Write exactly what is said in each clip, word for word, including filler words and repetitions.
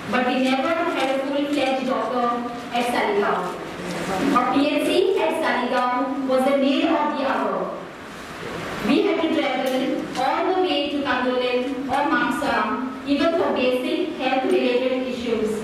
but we never had a full-fledged doctor at Saligao. Our P H C at Saligao was the need of the hour. We had to travel all the way to Kandolin or Mamsa, even for basic health-related issues.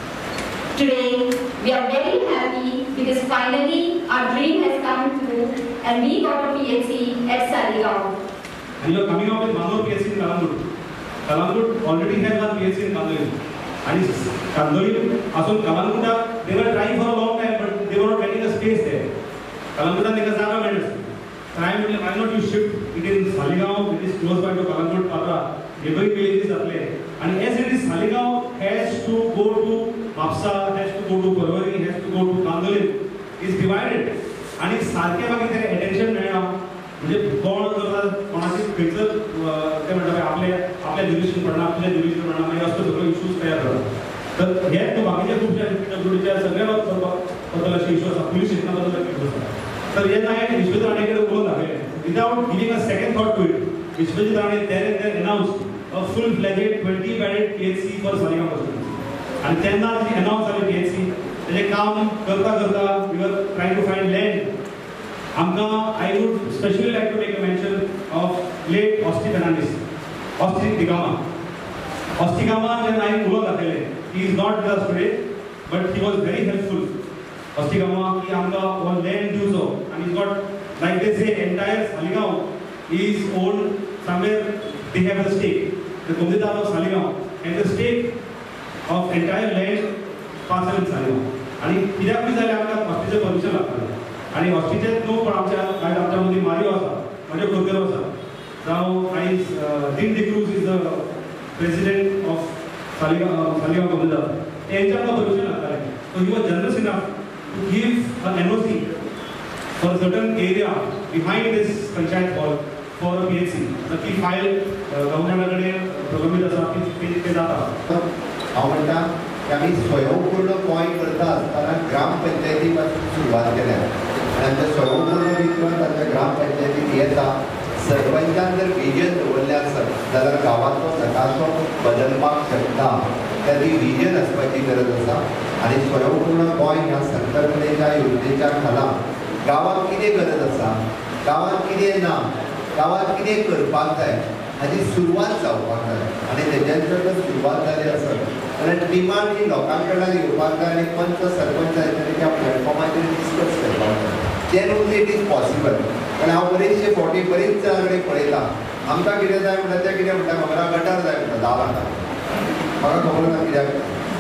Today, we are very happy because finally our dream has come true and we got a P H C at Saligao. And you are coming up with one more P H C in Kalangut. Kalangut already has one P H C in Kandolin. And Kandolin, also Kalanguta, they were trying for a long time, but they were not getting a space there. Kalanguta, they got medicine. Why not you shift it in Saligao? It is close by to Kalangut, Patra. Every village is up there. And as it is, Saligao has to go to Mapsa, has to go to Parvari, has to go to Kandolin. Is divided. And it's सारखे बाकी तेरे attention मिळणं म्हणजे कोण जर कोणाची खंयचं ते म्हणतात आपले आपल्या डिव्हिजन पडणं आपल्या डिव्हिजन पडणं म्हणजे असं सगळं इश्यूज तयार जातात तर हे तो बाकीच्या खूपशा पीडब्ल्यूडीच्या सगळ्या बद्दल असे इश्यू असतात पोलीस स्टेशनाबद्दल इश्यू असतात तर हे नाही विश्वजित राणेकडे बोलून दाखवले without giving a second thought to it Vishwajit Rane there and there announced a full fledged twenty bedded PHC for Saligao hospital आणि त्यांना जी अनाउन्स झाली पीएचसी त्याचे काम करता करता we were trying to find land आमकां I would specially like to make a mention of late Austy Fernandes Austy D'Gama Austy Gama जेन्ना हांवें उलोवंक दाखयलें he is not with us today but he was very helpful Austy Gama की आमकां हो लँड दिवचो आनी is got like they say entire Saligao is own somewhere they have a stake the कोमितान of Saligao and the stake of entire land parcel in Saligao आनी कित्याक बी जाल्यार आमकां हॉस्टीचें परमिशन लागतालें आणि हॉस्टीचे न्हू पण आमच्या आयज आमच्या मदीं मारियो आसा म्हज्यो खोर्गेरो आसा जावं आयज Dean D'Cruz is the president of Saligao Saligao कोमिता तेंच्या आमकां परमिशन लागतालें so he was generous enough to give a NOC for certain area behind this panchayat hall for a PHC तर ती फायल गव्हर्नमेंटा कडेन प्रलंबीत आसा ती ते जाता हांव म्हणटा की आमी स्वयंपूर्ण गोंय करता आसतना ग्रामपंचायती पासून सुरवात केल्या आनी आमच्या स्वयंपूर्ण भितर आमच्या ग्रामपंचायतीक येता सरपंचान जर विजन दवरलें आसत जाल्यार गांवाचो नकाशो बदलपाक शकता त्या ती विजन आसपाची गरज आसा आनी स्वयंपूर्ण गोंय ह्या संकल्पनेच्या योजनेच्या खाला गांवांत कितें गरज आसा गांवांत कितें ना गांवांत कितें करपाक जाय हाची सुरवात जावपाक जाय आनी तेज्यान जर सुरवात जाली आसत जाल्यार टिमान ही लोकां कडल्यान येवपाक जाय आनी पंच सरपंच त्या प्लॅटफॉर्माचेर डिस्कस करपाक जाय then only it is possible कारण हांव बरेचशे फावटी बरेच जाणां कडेन पळयता आमकां कितें जाय म्हणटा तें कितें म्हणटा म्हाका गटार जाय म्हणटा धा लाखां म्हाका खबर ना कित्याक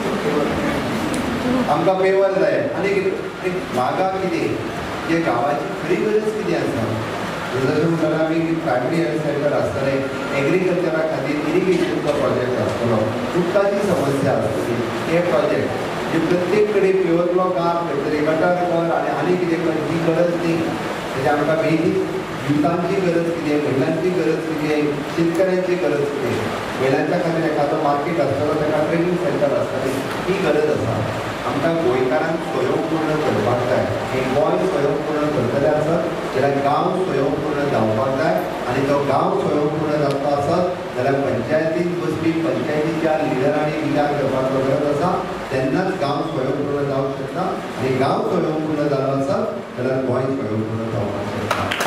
आमकां पेवर जाय आनी कितें म्हाका कितें जे गांवाची खरी गरज कितें आसा जसं म्हणल्यार आमी प्रायमरी हेल्थ सेंटर आसतले एग्रीकल्चरा खातीर इरिगेशनचो प्रोजेक्ट आसतलो उदकाची समस्या आसतली हे प्रोजेक्ट जे प्रत्येक कडेन प्युअरलो गांव खंय तरी गटार कर आनी आनी कितें कर ही गरज न्ही तेजे आमकां बेगीन युथांची गरज कितें महिलांची गरज कितें शेतकऱ्यांची गरज कितें महिलांच्या खातीर एखादो मार्केट आसतलो ताका ट्रेनिंग सेंटर आसतली ही गरज आसा आमकां गोंयकारांक स्वयंपूर्ण करपाक जाय हे गोंय स्वयंपूर्ण करतले आसत जाल्यार गांव स्वयंपूर्ण जावपाक जाय आनी तो गांव स्वयंपूर्ण जावपा आसत जाल्यार पंचायतीन बसपी पंचायतीच्या लिडरांनी विचार करपाचो गरज आसा तेन्नाच गांव स्वयंपूर्ण जावंक शकता आनी गांव स्वयंपूर्ण जालो आसत जाल्यार गोंय स्वयंपूर्ण जावपाक शकता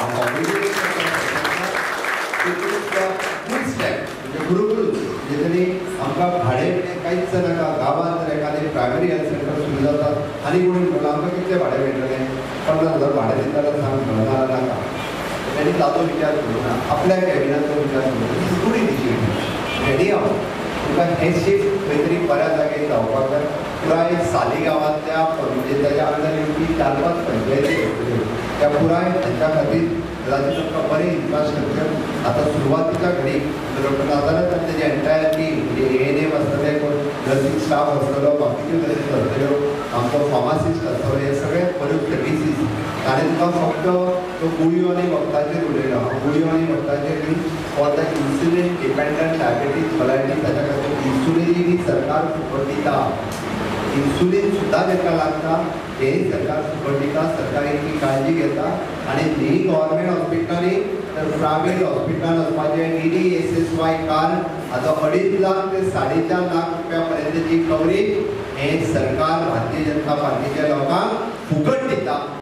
फूल स्टेप म्हणजे गुरुकुल म्हणजे तरी आमकां भाडें कांयच नाका गांवांत जर एखादें प्रायमरी हेल्थ सेंटर सुरू जातात आनी कोणी म्हणटा आमकां कितलें भाडें मेळटलें पन्नास हजार भाडें दिता जाल्यार सांग म्हणना नाका तेणी ताचो विचार करूं ना आपल्या कॅबिनाचो विचार करूं गुड इनिशिएटीव रेडी हांव तुका हें शिफ्ट खंय तरी बऱ्या जागेर जावपाक जाय पुराय सालिगांवांतल्या म्हणजे ताच्या अंडर येवपी चार पांच पंचायती आसतल्यो त्या पुराय हांच्या खातीर कदाचित आमकां बरें इन्फ्रास्ट्रक्चर आतां सुरवातीच्या घडीक डॉक्टर नाजारात आनी तेजे एंटायर टीम म्हणजे ए एन एम आसतले कोण नर्सींग स्टाफ आसतलो बाकीच्यो गरज आसतल्यो आमचो फार्मासिस्ट आसतलो हे सगळे बऱ्यो सर्विसीस ताणें तुका फक्त त्यो गुळयो आनी वखदाचेर उलयला गुळयो आनी वखदाचेर न्ही for the insulin dependent diabetes mellitus ताच्या खातीर इन्सुलीन ही सरकार फुकट दिता इन्सुलीन सुद्दां जेका लागता हेंय सरकार फुकट दिता सरकार इतली काळजी घेता आनी न्ही गव्हर्मेंट हॉस्पिटलांनी तर प्रायवेट हॉस्पिटलान वचपाचें D D S S Y card आतां अडीच लाख ते साडे चार लाख रुपया पर्यंतची कवरेज हे सरकार भारतीय जनता पार्टीच्या लोकांक फुकट दिता.